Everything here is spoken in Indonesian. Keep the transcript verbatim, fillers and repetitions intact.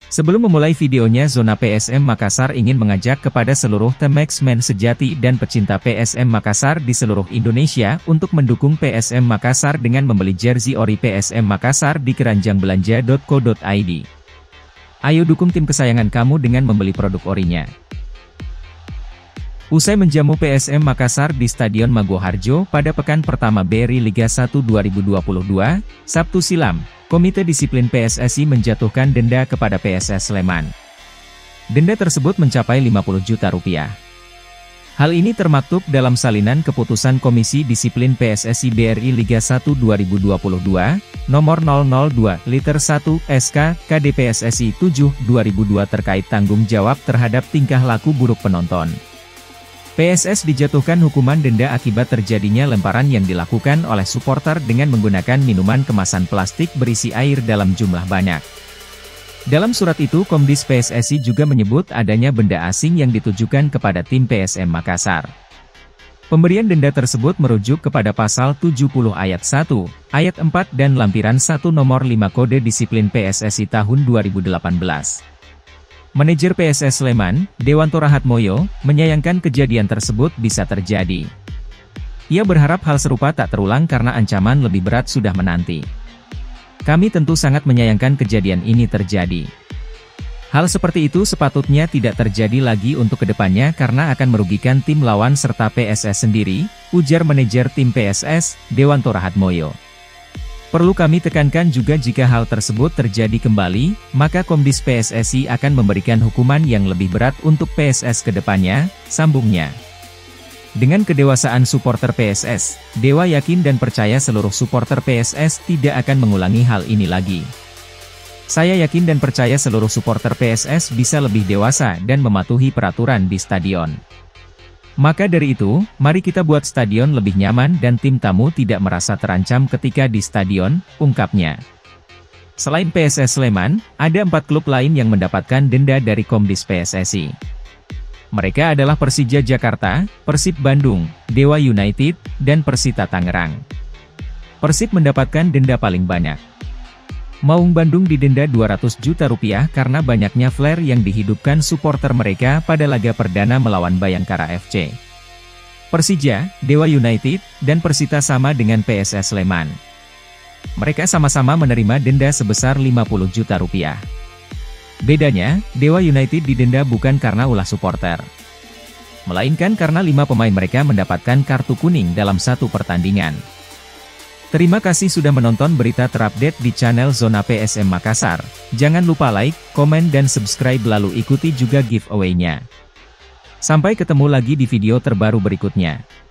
Sebelum memulai videonya, Zona P S M Makassar ingin mengajak kepada seluruh T-Max-men sejati dan pecinta P S M Makassar di seluruh Indonesia untuk mendukung P S M Makassar dengan membeli jersey ori P S M Makassar di keranjang belanja titik co titik i d. Ayo dukung tim kesayangan kamu dengan membeli produk orinya. Usai menjamu P S M Makassar di Stadion Maguwoharjo pada pekan pertama Beri Liga satu dua ribu dua puluh dua, Sabtu silam, Komite Disiplin P S S I menjatuhkan denda kepada P S S Sleman. Denda tersebut mencapai lima puluh juta rupiah. Hal ini termaktub dalam salinan keputusan Komisi Disiplin P S S I B R I Liga satu dua ribu dua puluh dua, nomor nol nol dua liter satu S K K D P S S I tujuh dua ribu dua terkait tanggung jawab terhadap tingkah laku buruk penonton. P S S dijatuhkan hukuman denda akibat terjadinya lemparan yang dilakukan oleh supporter dengan menggunakan minuman kemasan plastik berisi air dalam jumlah banyak. Dalam surat itu, Komdis P S S I juga menyebut adanya benda asing yang ditujukan kepada tim P S M Makassar. Pemberian denda tersebut merujuk kepada pasal tujuh puluh ayat satu, ayat empat dan lampiran satu nomor lima Kode Disiplin P S S I tahun dua ribu delapan belas. Manajer P S S Sleman, Dewanto Rahatmoyo, menyayangkan kejadian tersebut bisa terjadi. Ia berharap hal serupa tak terulang karena ancaman lebih berat sudah menanti. Kami tentu sangat menyayangkan kejadian ini terjadi. Hal seperti itu sepatutnya tidak terjadi lagi untuk kedepannya karena akan merugikan tim lawan serta P S S sendiri, ujar manajer tim P S S, Dewanto Rahatmoyo. Perlu kami tekankan juga jika hal tersebut terjadi kembali, maka Komdis P S S I akan memberikan hukuman yang lebih berat untuk P S S ke depannya, sambungnya. Dengan kedewasaan supporter P S S, Dewa yakin dan percaya seluruh supporter P S S tidak akan mengulangi hal ini lagi. Saya yakin dan percaya seluruh supporter P S S bisa lebih dewasa dan mematuhi peraturan di stadion. Maka dari itu, mari kita buat stadion lebih nyaman dan tim tamu tidak merasa terancam ketika di stadion, ungkapnya. Selain P S S Sleman, ada empat klub lain yang mendapatkan denda dari Komdis P S S I. Mereka adalah Persija Jakarta, Persib Bandung, Dewa United, dan Persita Tangerang. Persib mendapatkan denda paling banyak. Maung Bandung didenda dua ratus juta rupiah karena banyaknya flare yang dihidupkan supporter mereka pada laga perdana melawan Bayangkara F C. Persija, Dewa United, dan Persita sama dengan P S S Sleman. Mereka sama-sama menerima denda sebesar lima puluh juta rupiah. Bedanya, Dewa United didenda bukan karena ulah supporter, melainkan karena lima pemain mereka mendapatkan kartu kuning dalam satu pertandingan. Terima kasih sudah menonton berita terupdate di channel Zona P S M Makassar. Jangan lupa like, komen dan subscribe lalu ikuti juga giveaway-nya. Sampai ketemu lagi di video terbaru berikutnya.